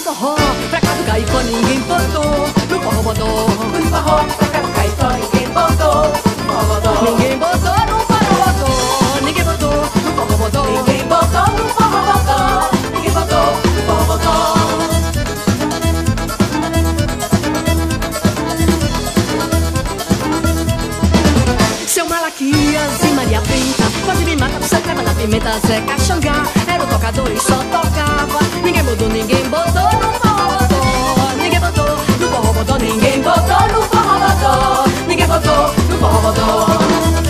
forró, pra cá do Caicó ninguém botou. No forró botou, No forró, pra cá do Caicó ninguém botou. No forró botou. ninguém botou. No forró botou, ninguém botou. No forró botou, Ninguém botou no forró botou. Ninguém botou no forró botou. Seu Malaquias e Maria Pinta quase me mata, você leva na pimenta. Zé Caxangá era o tocador e só tocava. Ninguém botou, ninguém botou. No forró botou, ninguém botou. No forró botou, ninguém botou. No forró botou. Ninguém botou no forró botou.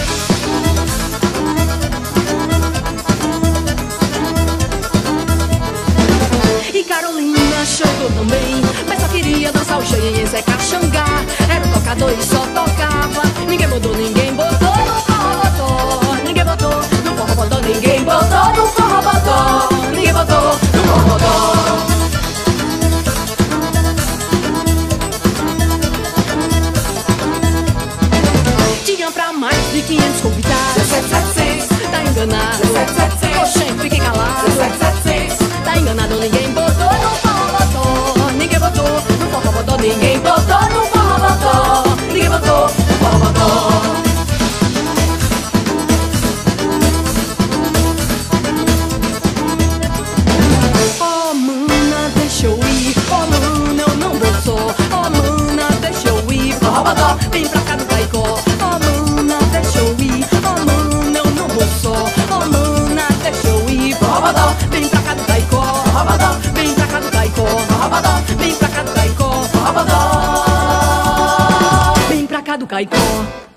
E Carolina chegou também, mas só queria dançar o xanhê. Zé Caxangá era o tocador e só tocava. Ninguém botou, ninguém botou. No forró botou, ninguém botou. No forró botou, ninguém botou. No forró botou. Ninguém botou no forró botou. Tinha pra mais de 500 convidados. 1776. Tá enganado, 1776. oxê, fique calado. 1776. Tá enganado, ninguém botou. No forró botou, ninguém botou. No forró botou, ninguém botou. No forró botou. Ninguém botou no forró botou. Oh, mana, deixa eu ir. Oh, mana, eu não vou só. Oh, mana, deixa eu ir. Forró bodó. Vem pra cá do Caicó. Oh, mana, deixa eu ir. Oh, mana, eu não vou só. Oh, mana, deixa eu ir. Forró bodó. Vem pra cá do Caicó. Forró bodó. Vem pra cá do Caicó. Forró bodó. Vem pra cá do Caicó. Forró bodó. Vem pra cá do Caicó.